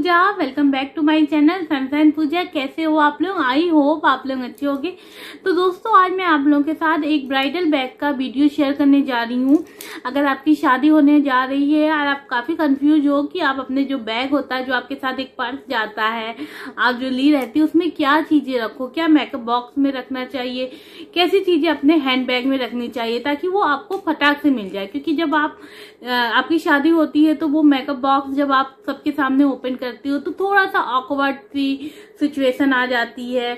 Puja. Welcome back to my channel sunshine Pooja. कैसे हो आप लोग? आई होप आप लोग अच्छे होंगे। तो दोस्तों आज मैं आप लोगों के साथ एक ब्राइडल बैग का वीडियो शेयर करने जा रही हूँ। अगर आपकी शादी होने जा रही है और आप काफी कंफ्यूज हो कि आप अपने जो बैग होता है, जो आपके साथ एक पर्स जाता है, आप जो ली रहती है, उसमें क्या चीजें रखो, क्या मेकअप बॉक्स में रखना चाहिए, कैसी चीजें अपने हैंड बैग में रखनी चाहिए ताकि वो आपको फटाक से मिल जाए। क्योंकि जब आपकी शादी होती है तो वो मेकअप बॉक्स जब आप सबके सामने ओपन करती हो तो थोड़ा सा ऑकवर्ड सी सिचुएशन आ जाती है,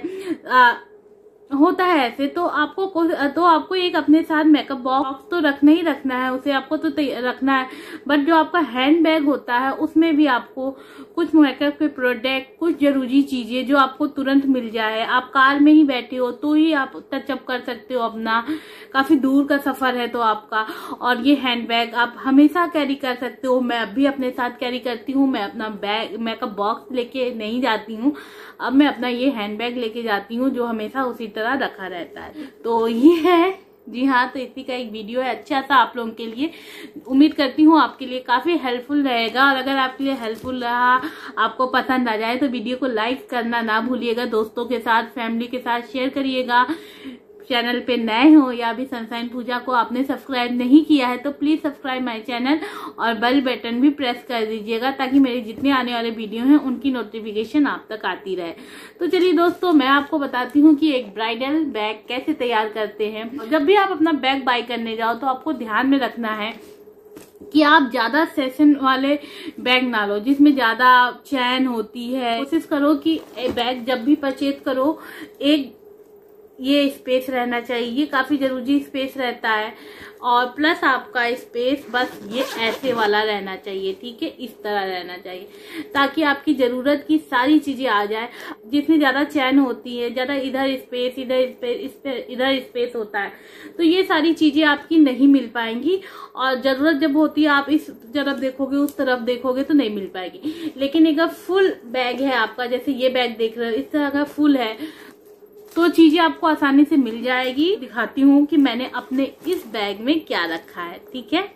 होता है ऐसे। तो आपको एक अपने साथ मेकअप बॉक्स तो रखना ही रखना है, उसे आपको तो रखना है। बट जो आपका हैंड बैग होता है उसमें भी आपको कुछ मेकअप के प्रोडक्ट, कुछ जरूरी चीजें जो आपको तुरंत मिल जाए। आप कार में ही बैठे हो तो ही आप टचअप कर सकते हो अपना, काफी दूर का सफर है तो आपका। और ये हैंड बैग आप हमेशा कैरी कर सकते हो। मैं अभी अपने साथ कैरी करती हूँ। मैं अपना बैग मेकअप बॉक्स लेके नहीं जाती हूँ, अब मैं अपना ये हैंड बैग लेके जाती हूँ जो हमेशा उसी तरह रखा रहता है। तो ये है, जी हाँ, तो इसी का एक वीडियो है अच्छा सा आप लोगों के लिए। उम्मीद करती हूँ आपके लिए काफी हेल्पफुल रहेगा। और अगर आपके लिए हेल्पफुल रहा, आपको पसंद आ जाए तो वीडियो को लाइक करना ना भूलिएगा। दोस्तों के साथ, फैमिली के साथ शेयर करिएगा। चैनल पे नए हो या भी सनशाइन पूजा को आपने सब्सक्राइब नहीं किया है तो प्लीज सब्सक्राइब माय चैनल और बेल बटन भी प्रेस कर दीजिएगा ताकि मेरे जितने आने वाले वीडियो हैं उनकी नोटिफिकेशन आप तक आती रहे। तो चलिए दोस्तों, मैं आपको बताती हूँ कि एक ब्राइडल बैग कैसे तैयार करते हैं। जब भी आप अपना बैग बाय करने जाओ तो आपको ध्यान में रखना है कि आप ज्यादा सेशन वाले बैग ना लो जिसमें ज्यादा चैन होती है। कोशिश करो कि बैग जब भी परचेज करो, एक ये स्पेस रहना चाहिए, ये काफी जरूरी स्पेस रहता है। और प्लस आपका स्पेस बस ये ऐसे वाला रहना चाहिए, ठीक है, इस तरह रहना चाहिए ताकि आपकी जरूरत की सारी चीजें आ जाए। जिसमें ज्यादा चैन होती है, ज्यादा इधर स्पेस इधर स्पेस होता है तो ये सारी चीजें आपकी नहीं मिल पाएंगी। और जरूरत जब होती है आप इस तरफ देखोगे, उस तरफ देखोगे तो नहीं मिल पाएगी। लेकिन अगर फुल बैग है आपका, जैसे ये बैग देख रहे हो, इस तरह का फुल है तो चीजें आपको आसानी से मिल जाएगी। दिखाती हूँ कि मैंने अपने इस बैग में क्या रखा है, ठीक है।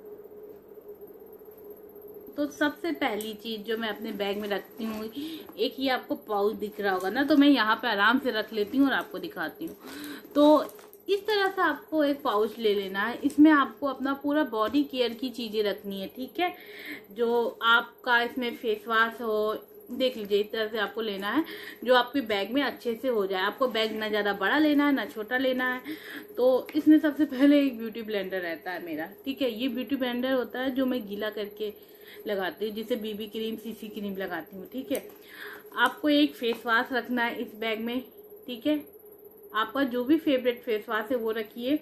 तो सबसे पहली चीज जो मैं अपने बैग में रखती हूँ, एक ये आपको पाउच दिख रहा होगा ना, तो मैं यहाँ पे आराम से रख लेती हूँ और आपको दिखाती हूँ। तो इस तरह से आपको एक पाउच ले लेना है। इसमें आपको अपना पूरा बॉडी केयर की चीजें रखनी है, ठीक है। जो आपका इसमें फेस वॉश हो, देख लीजिए, इस तरह से आपको लेना है जो आपके बैग में अच्छे से हो जाए। आपको बैग ना ज्यादा बड़ा लेना है ना छोटा लेना है। तो इसमें सबसे पहले एक ब्यूटी ब्लेंडर रहता है मेरा, ठीक है। ये ब्यूटी ब्लेंडर होता है जो मैं गीला करके लगाती हूँ, जिसे बीबी क्रीम, सीसी क्रीम लगाती हूँ, ठीक है। आपको एक फेस वॉश रखना है इस बैग में, ठीक है। आपका जो भी फेवरेट फेस वॉश है वो रखिए।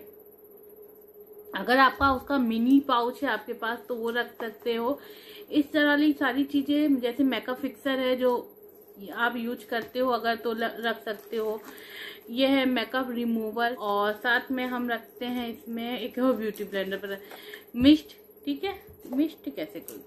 अगर आपका उसका मिनी पाउच है आपके पास तो वो रख सकते हो। इस तरह की सारी चीजें, जैसे मेकअप फिक्सर है जो आप यूज करते हो अगर तो रख सकते हो। ये है मेकअप रिमूवर। और साथ में हम रखते हैं इसमें एक ब्यूटी ब्लेंडर पर मिस्ट, ठीक है, मिस्ट कैसे कोई।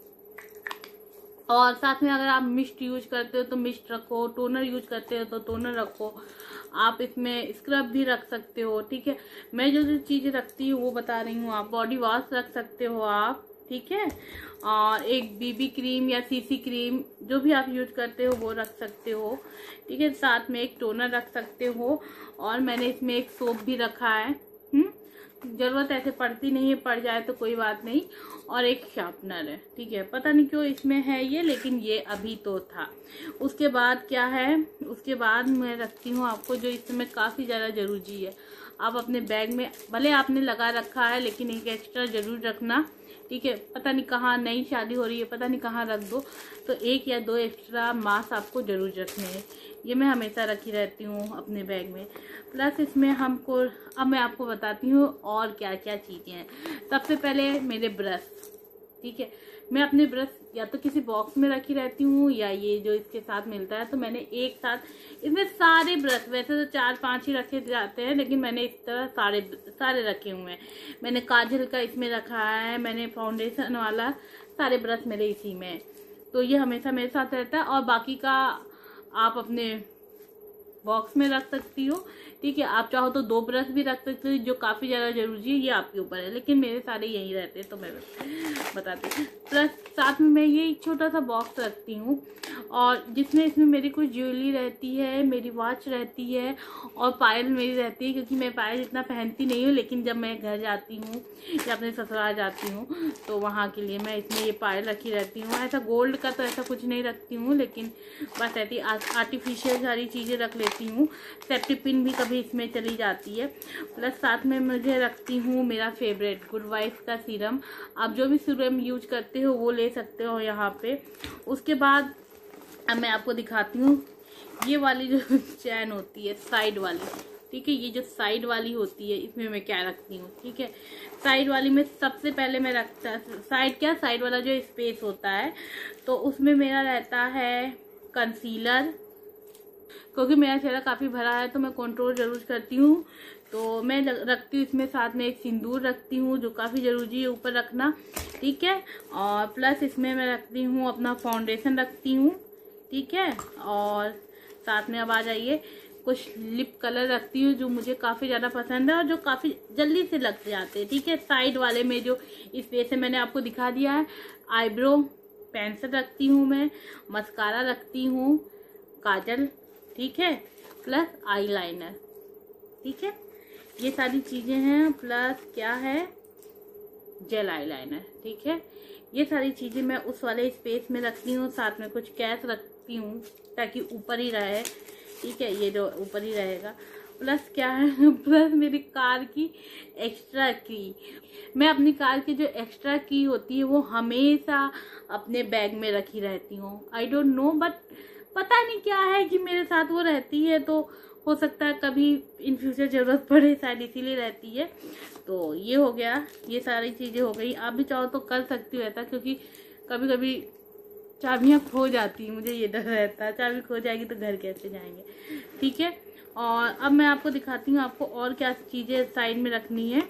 और साथ में अगर आप मिस्ट यूज करते हो तो मिस्ट रखो, टोनर यूज करते हो तो टोनर रखो। आप इसमें स्क्रब भी रख सकते हो, ठीक है। मैं जो चीजें रखती हूँ वो बता रही हूँ। आप बॉडी वॉश रख सकते हो आप, ठीक है। और एक बीबी क्रीम या सीसी क्रीम जो भी आप यूज करते हो वो रख सकते हो, ठीक है। साथ में एक टोनर रख सकते हो। और मैंने इसमें एक सोप भी रखा है, जरूरत ऐसे पड़ती नहीं है, पड़ जाए तो कोई बात नहीं। और एक शार्पनर है, ठीक है। पता नहीं क्यों इसमें है ये, लेकिन ये अभी तो था। उसके बाद क्या है, उसके बाद मैं रखती हूँ आपको जो इस समय काफी ज्यादा जरूरी है। आप अपने बैग में भले आपने लगा रखा है लेकिन एक एक्स्ट्रा जरूर रखना, ठीक है। पता नहीं कहाँ नई शादी हो रही है, पता नहीं कहाँ रख दो, तो एक या दो एक्स्ट्रा मास्क आपको जरूर रखने हैं। ये मैं हमेशा रखी रहती हूँ अपने बैग में। प्लस इसमें हमको, अब मैं आपको बताती हूँ और क्या क्या चीजें हैं। सबसे पहले मेरे ब्रश, ठीक है। मैं अपने ब्रश या तो किसी बॉक्स में रखी रहती हूँ या ये जो इसके साथ मिलता है, तो मैंने एक साथ इसमें सारे ब्रश, वैसे तो 4-5 ही रखे जाते हैं लेकिन मैंने इस तरह सारे रखे हुए हैं। मैंने काजल का इसमें रखा है, मैंने फाउंडेशन वाला, सारे ब्रश मेरे इसी में। तो ये हमेशा मेरे साथ रहता है। और बाकी का आप अपने बॉक्स में रख सकती हो, ठीक है। आप चाहो तो 2 ब्रश भी रख सकते हो, जो काफी ज्यादा जरूरी है, ये आपके ऊपर है, लेकिन मेरे सारे यही रहते हैं तो मैं बताती हूँ। प्लस साथ में मैं ये एक छोटा सा बॉक्स रखती हूँ और इसमें मेरी कुछ ज्वेलरी रहती है, मेरी वॉच रहती है और पायल मेरी रहती है, क्योंकि मैं पायल इतना पहनती नहीं हूँ, लेकिन जब मैं घर जाती हूँ या अपने ससुराल जाती हूँ तो वहाँ के लिए मैं इसमें ये पायल रखी रहती हूँ। ऐसा गोल्ड का तो ऐसा कुछ नहीं रखती हूँ, लेकिन बस ऐसी आर्टिफिशियल सारी चीज़ें रख लेती हूँ। सेफ्टी पिन भी कभी इसमें चली जाती है। प्लस साथ में मुझे रखती हूँ मेरा फेवरेट गुड वाइफ का सीरम। आप जो भी सीरम यूज करते हो वो ले सकते हो यहाँ पे। उसके बाद अब मैं आपको दिखाती हूँ ये वाली जो चैन होती है साइड वाली, ठीक है, ये जो साइड वाली होती है इसमें मैं क्या रखती हूँ, ठीक है। साइड वाली में सबसे पहले मैं रखता, साइड वाला जो स्पेस होता है तो उसमें मेरा रहता है कंसीलर, क्योंकि मेरा चेहरा काफ़ी भरा है तो मैं कंट्रोल जरूर करती हूँ, तो मैं रखती हूँ इसमें। साथ में एक सिंदूर रखती हूँ जो काफ़ी ज़रूरी है ऊपर रखना, ठीक है। और प्लस इसमें मैं रखती हूँ अपना फाउंडेशन रखती हूँ, ठीक है। और साथ में अब आ जाइए कुछ लिप कलर रखती हूँ जो मुझे काफ़ी ज़्यादा पसंद है और जो काफ़ी जल्दी से लग जाते हैं, ठीक है। साइड वाले में जो स्पेस है मैंने आपको दिखा दिया है। आईब्रो पेंसिल रखती हूँ मैं, मस्कारा रखती हूँ, काजल, ठीक है, प्लस आईलाइनर, ठीक है, ये सारी चीज़ें हैं। प्लस क्या है, जेल आईलाइनर, ठीक है। ये सारी चीज़ें मैं उस वाले स्पेस में रखती हूँ। साथ में कुछ कैश रखती हूँ ताकि ऊपर ही रहे, ठीक है, ये जो ऊपर ही रहेगा। प्लस क्या है, प्लस मेरी कार की एक्स्ट्रा की, मैं अपनी कार की जो एक्स्ट्रा की होती है वो हमेशा अपने बैग में रखी रहती हूँ। आई डोंट नो, बट पता नहीं क्या है कि मेरे साथ वो रहती है, तो हो सकता है कभी इन फ्यूचर जरूरत पड़े, शायद इसीलिए रहती है। तो ये हो गया, ये सारी चीज़ें हो गई। आप भी चाहो तो कर सकती हो ऐसा, क्योंकि कभी कभी चाबियाँ खो जाती है, मुझे ये डर रहता है चाबी खो जाएगी तो घर कैसे जाएंगे, ठीक है। और अब मैं आपको दिखाती हूँ आपको और क्या चीज़ें साइड में रखनी है,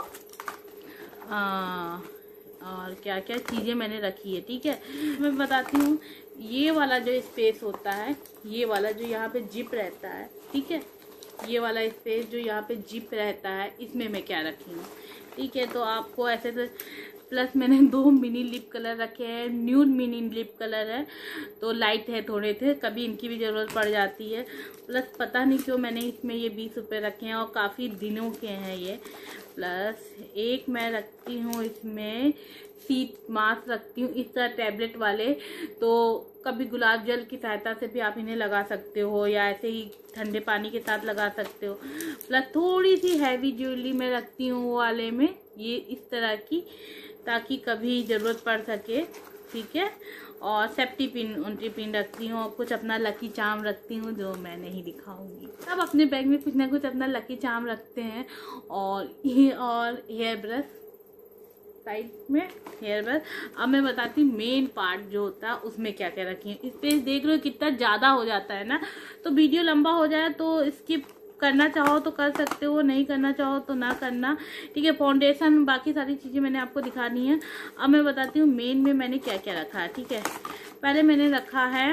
और क्या क्या चीज़ें मैंने रखी है, ठीक है। मैं बताती हूँ ये वाला जो स्पेस होता है, ये वाला जो यहाँ पे जिप रहता है, ठीक है, ये वाला स्पेस जो यहाँ पे जिप रहता है इसमें मैं क्या रखी हूँ, ठीक है। तो आपको ऐसे तो प्लस मैंने 2 मिनी लिप कलर रखे हैं, न्यूड मिनी लिप कलर है, तो लाइट है थोड़े थे, कभी इनकी भी ज़रूरत पड़ जाती है। प्लस पता नहीं क्यों मैंने इसमें ये 20 रुपये रखे हैं और काफ़ी दिनों के हैं ये। प्लस एक मैं रखती हूँ इसमें शीट मास्क रखती हूँ इस तरह टैबलेट वाले, तो कभी गुलाब जल की सहायता से भी आप इन्हें लगा सकते हो या ऐसे ही ठंडे पानी के साथ लगा सकते हो। प्लस थोड़ी सी हैवी ज्वेलरी मैं रखती हूँ वो वाले में, ये इस तरह की, ताकि कभी ज़रूरत पड़ सके, ठीक है। और सेफ्टी पिन रखती हूँ और कुछ अपना लकी चार्म रखती हूँ जो मैं नहीं दिखाऊंगी। सब अपने बैग में कुछ ना कुछ अपना लकी चार्म रखते हैं। और हेयर ब्रश साइड में, हेयर ब्रश। अब मैं बताती हूँ मेन पार्ट जो होता है उसमें क्या क्या रखी है। स्पेस देख रहे हो कितना ज़्यादा हो जाता है ना, तो वीडियो लंबा हो जाए तो स्किप करना चाहो तो कर सकते हो, नहीं करना चाहो तो ना करना, ठीक है। फाउंडेशन बाकी सारी चीज़ें मैंने आपको दिखानी है। अब मैं बताती हूँ मेन में मैंने क्या क्या रखा है, ठीक है। पहले मैंने रखा है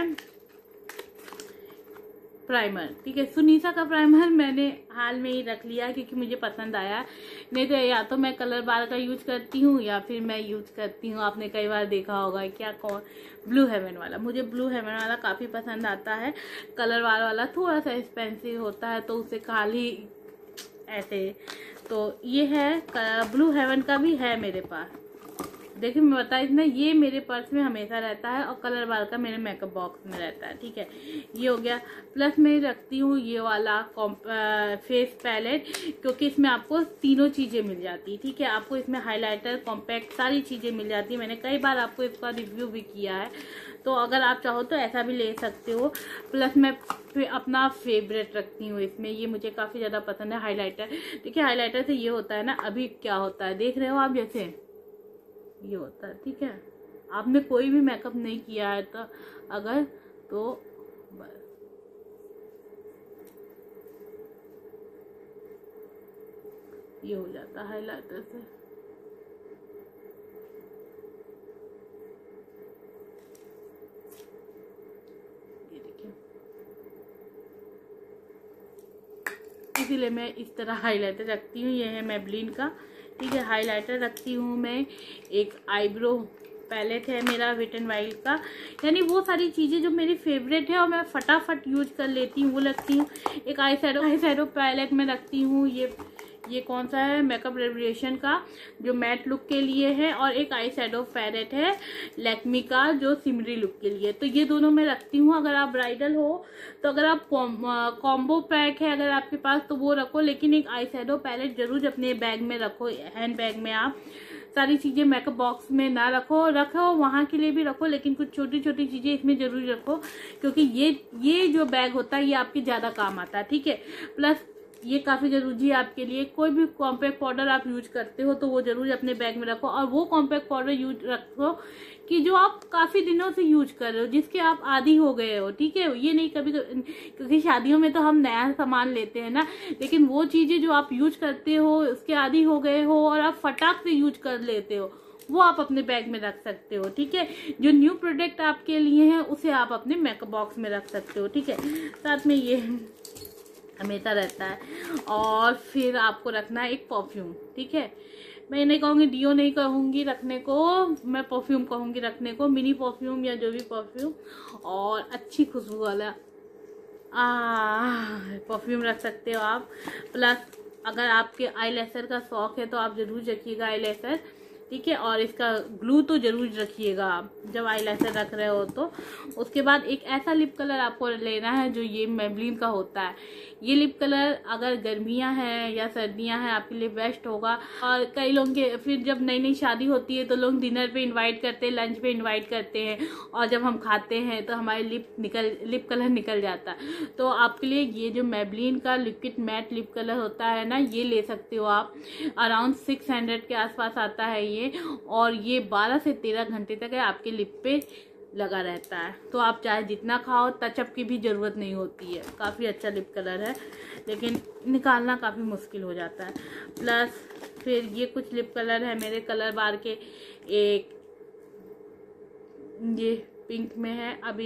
प्राइमर, ठीक है। सुनीता का प्राइमर मैंने हाल में ही रख लिया क्योंकि मुझे पसंद आया, नहीं तो या तो मैं कलर बार का यूज करती हूँ या फिर मैं यूज करती हूँ, आपने कई बार देखा होगा क्या, कौन, ब्लू हेवन वाला। मुझे ब्लू हेवन वाला काफ़ी पसंद आता है। कलर बार वाला थोड़ा सा एक्सपेंसिव होता है तो उसे खाली ऐसे, तो ये है ब्लू हेवन का भी है मेरे पास। देखिए मैं बता इतना, ये मेरे पर्स में हमेशा रहता है और कलर बार का मेरे मेकअप बॉक्स में रहता है, ठीक है। ये हो गया। प्लस मैं रखती हूँ ये वाला फेस पैलेट, क्योंकि इसमें आपको तीनों चीज़ें मिल जाती है, ठीक है। आपको इसमें हाइलाइटर, कॉम्पैक्ट सारी चीज़ें मिल जाती है। मैंने कई बार आपको इसका रिव्यू भी किया है, तो अगर आप चाहो तो ऐसा भी ले सकते हो। प्लस मैं अपना फेवरेट रखती हूँ इसमें, ये मुझे काफ़ी ज़्यादा पसंद है, हाईलाइटर, ठीक है। हाईलाइटर से ये होता है ना, अभी क्या होता है देख रहे हो आप, जैसे ये होता है, ठीक है। आपने कोई भी मेकअप नहीं किया है तो अगर, तो बस ये हो जाता है हाइलाइटर से। ये देखिए, इसीलिए मैं इस तरह हाइलाइटर रखती हूँ। ये है मेबलिन का, ठीक है। हाइलाइटर रखती हूँ मैं, एक आईब्रो पैलेट है मेरा वेट एंड वाइल्ड का, यानी वो सारी चीज़ें जो मेरी फेवरेट है और मैं फटाफट यूज कर लेती हूँ वो रखती हूँ। एक आई शैडो पैलेट में रखती हूँ, ये कौन सा है, मेकअप रेवोल्यूशन का जो मैट लुक के लिए है, और एक आई शैडो पैलेट है लैक्मी का जो सिमरी लुक के लिए। तो ये दोनों मैं रखती हूँ। अगर आप ब्राइडल हो तो अगर आप कॉम्बो पैक है अगर आपके पास तो वो रखो, लेकिन एक आई शैडो पैलेट जरूर अपने बैग में रखो, हैंड बैग में। आप सारी चीजें मेकअप बॉक्स में ना रखो वहां के लिए भी रखो, लेकिन कुछ छोटी छोटी चीजें इसमें जरूर रखो, क्योंकि ये जो बैग होता है ये आपके ज्यादा काम आता है, ठीक है। प्लस ये काफी जरूरी है आपके लिए, कोई भी कॉम्पैक्ट पाउडर आप यूज करते हो तो वो जरूर अपने बैग में रखो, और वो कॉम्पैक्ट पाउडर यूज रखो कि जो आप काफी दिनों से यूज कर रहे हो, जिसके आप आदी हो गए हो, ठीक है। ये नहीं कभी, क्योंकि शादियों में तो हम नया सामान लेते हैं ना, लेकिन वो चीजें जो आप यूज करते हो उसके आदी हो गए हो और आप फटाक से यूज कर लेते हो, वो आप अपने बैग में रख सकते हो, ठीक है। जो न्यू प्रोडक्ट आपके लिए है उसे आप अपने मेकअप बॉक्स में रख सकते हो, ठीक है। साथ में ये हमेशा रहता है। और फिर आपको रखना है एक परफ्यूम, ठीक है। मैं नहीं कहूँगी डियो नहीं कहूँगी रखने को, मैं परफ्यूम कहूँगी रखने को, मिनी परफ्यूम या जो भी परफ्यूम, और अच्छी खुशबू वाला परफ्यूम रख सकते हो आप। प्लस अगर आपके आईलैशर का शौक है तो आप जरूर रखिएगा आईलैशर, ठीक है। और इसका ग्लू तो जरूर रखिएगा आप जब आईलाइनर रख रहे हो तो। उसके बाद एक ऐसा लिप कलर आपको लेना है जो ये मेबलिन का होता है। ये लिप कलर अगर गर्मियां हैं या सर्दियां हैं आपके लिए बेस्ट होगा। और कई लोग के फिर जब नई नई शादी होती है तो लोग डिनर पे इनवाइट करते हैं, लंच पे इनवाइट करते हैं, और जब हम खाते हैं तो हमारे लिप कलर निकल जाता है। तो आपके लिए ये जो मेबलिन का लिक्विड मैट लिप कलर होता है ना, ये ले सकते हो आप। अराउंड 600 के आसपास आता है ये, और ये 12 से 13 घंटे तक आपके लिप पे लगा रहता है। तो आप चाहे जितना खाओ, टचअप की भी जरूरत नहीं होती है। काफ़ी अच्छा लिप कलर है, लेकिन निकालना काफ़ी मुश्किल हो जाता है। प्लस फिर ये कुछ लिप कलर है मेरे कलर बार के, एक ये पिंक में है अभी,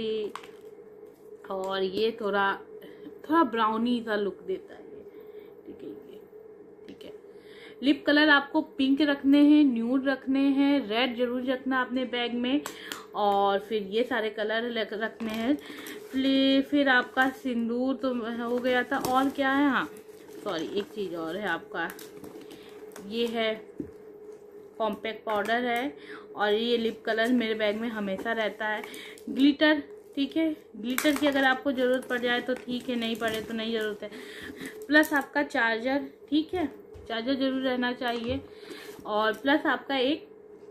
और ये थोड़ा ब्राउनी सा लुक देता है ये, ठीक है। ये ठीक है। लिप कलर आपको पिंक रखने हैं, न्यूड रखने हैं, रेड जरूर रखना अपने बैग में, और फिर ये सारे कलर रखने हैं। फिर आपका सिंदूर तो हो गया था, और क्या है, हाँ सॉरी एक चीज़ और है आपका, ये है कॉम्पैक्ट पाउडर है, और ये लिप कलर मेरे बैग में हमेशा रहता है। ग्लिटर, ठीक है, ग्लिटर की अगर आपको ज़रूरत पड़ जाए तो ठीक है, नहीं पड़े तो नहीं ज़रूरत है। प्लस आपका चार्जर, ठीक है, चार्जर जरूर रहना चाहिए, और प्लस आपका एक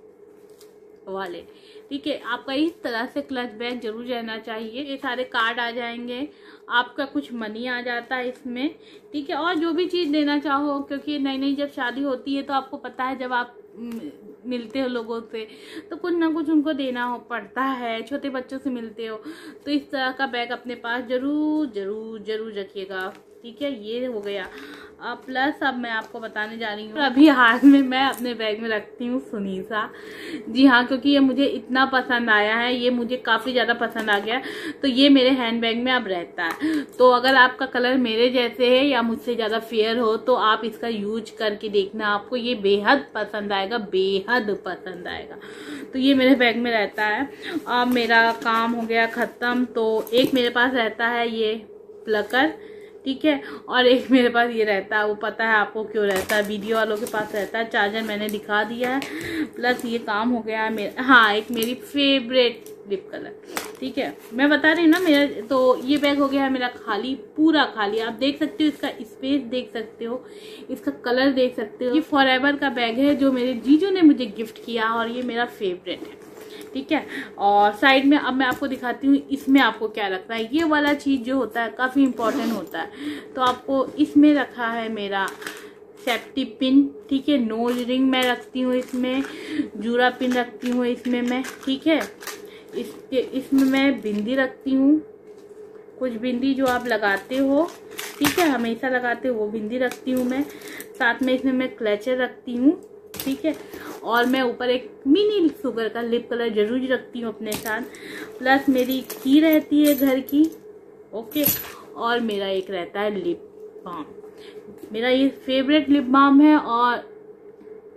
वॉलेट, ठीक है। आपका इस तरह से क्लच बैग जरूर रहना चाहिए। ये सारे कार्ड आ जाएंगे, आपका कुछ मनी आ जाता है इसमें, ठीक है। और जो भी चीज़ देना चाहो, क्योंकि नई नई जब शादी होती है तो आपको पता है जब आप मिलते हो लोगों से तो कुछ ना कुछ उनको देना पड़ता है, छोटे बच्चों से मिलते हो तो इस तरह का बैग अपने पास जरूर जरूर जरूर रखिएगा, ठीक है। ये हो गया। प्लस अब मैं आपको बताने जा रही हूँ, अभी हाल में मैं अपने बैग में रखती हूँ सुनीसा। जी हाँ, क्योंकि ये मुझे इतना पसंद आया है, ये मुझे काफ़ी ज़्यादा पसंद आ गया, तो ये मेरे हैंड बैग में अब रहता है। तो अगर आपका कलर मेरे जैसे है या मुझसे ज़्यादा फेयर हो तो आप इसका यूज करके देखना, आपको ये बेहद पसंद आएगा, बेहद पसंद आएगा। तो ये मेरे बैग में रहता है। अब मेरा काम हो गया ख़त्म, तो एक मेरे पास रहता है ये प्लकर, ठीक है, और एक मेरे पास ये रहता है, वो पता है आपको क्यों रहता है, वीडियो वालों के पास रहता है। चार्जर मैंने दिखा दिया है। प्लस ये काम हो गया है मेरा, हाँ एक मेरी फेवरेट लिप कलर, ठीक है, मैं बता रही हूँ ना मेरा। तो ये बैग हो गया है मेरा खाली, पूरा खाली। आप देख सकते हो, इसका स्पेस देख सकते हो, इसका कलर देख सकते हो। ये फॉरएवर का बैग है जो मेरे जीजू ने मुझे गिफ्ट किया, और ये मेरा फेवरेट है, ठीक है। और साइड में अब मैं आपको दिखाती हूँ इसमें आपको क्या रखना है। ये वाला चीज़ जो होता है काफ़ी इम्पोर्टेंट होता है, तो आपको इसमें रखा है मेरा सेफ्टी पिन, ठीक है। नोज रिंग मैं रखती हूँ इसमें, जूड़ा पिन रखती हूँ इसमें मैं, ठीक है। इसमें मैं बिंदी रखती हूँ, कुछ बिंदी जो आप लगाते हो, ठीक है, हमेशा लगाते हो, वो बिंदी रखती हूँ मैं। साथ में इसमें मैं क्लचर रखती हूँ, ठीक है। और मैं ऊपर एक मिनी शुगर का लिप कलर जरूर रखती हूँ अपने साथ। प्लस मेरी की रहती है घर की, ओके। और मेरा एक रहता है लिप बाम, मेरा ये फेवरेट लिप बाम है, और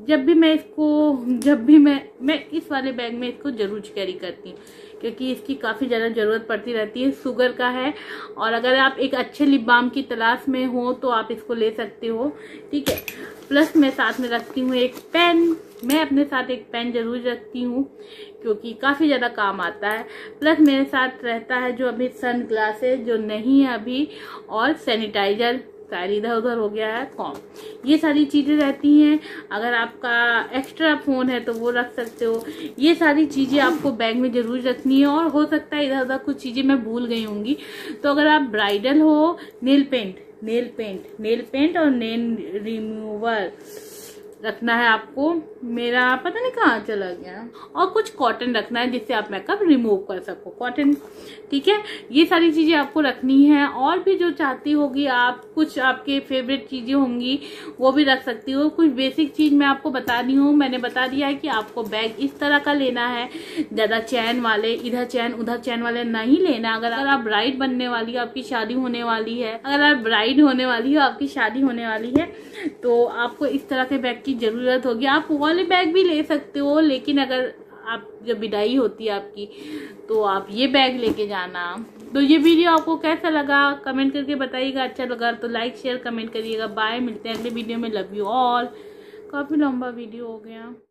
जब भी मैं इस वाले बैग में इसको जरूर कैरी करती हूँ, क्योंकि इसकी काफ़ी ज़्यादा ज़रूरत पड़ती रहती है। शुगर का है, और अगर आप एक अच्छे लिप बाम की तलाश में हो तो आप इसको ले सकते हो, ठीक है। प्लस मैं साथ में रखती हूँ एक पेन। मैं अपने साथ एक पेन जरूर रखती हूँ, क्योंकि काफ़ी ज़्यादा काम आता है। प्लस मेरे साथ रहता है जो अभी सन ग्लासेस जो नहीं है अभी, और सैनिटाइजर, शायद इधर उधर हो गया है कॉम, ये सारी चीज़ें रहती हैं। अगर आपका एक्स्ट्रा फ़ोन है तो वो रख सकते हो। ये सारी चीज़ें आपको बैग में ज़रूर रखनी है, और हो सकता है इधर उधर कुछ चीज़ें मैं भूल गई होंगी। तो अगर आप ब्राइडल हो, नेल पेंट और नेल रिमूवर रखना है आपको। मेरा पता नहीं कहाँ चला गया। और कुछ कॉटन रखना है जिससे आप मेकअप रिमूव कर सको, कॉटन, ठीक है। ये सारी चीजें आपको रखनी है। और भी जो चाहती होगी आप, कुछ आपके फेवरेट चीजें होंगी वो भी रख सकती हो। कुछ बेसिक चीज मैं आपको बता दी हूँ, मैंने बता दिया है कि आपको बैग इस तरह का लेना है, ज्यादा चैन वाले, इधर चैन उधर चैन वाले नहीं लेना। अगर आप ब्राइड बनने वाली हो, आपकी शादी होने वाली है, अगर आप ब्राइड होने वाली हो, आपकी शादी होने वाली है, तो आपको इस तरह के बैग की जरूरत होगी। आप वाले बैग भी ले सकते हो, लेकिन अगर आप जब विदाई होती है आपकी, तो आप ये बैग लेके जाना। तो ये वीडियो आपको कैसा लगा कमेंट करके बताइएगा। अच्छा लगा तो लाइक शेयर कमेंट करिएगा। बाय, मिलते हैं अगले वीडियो में। Love you all. काफी लंबा वीडियो हो गया।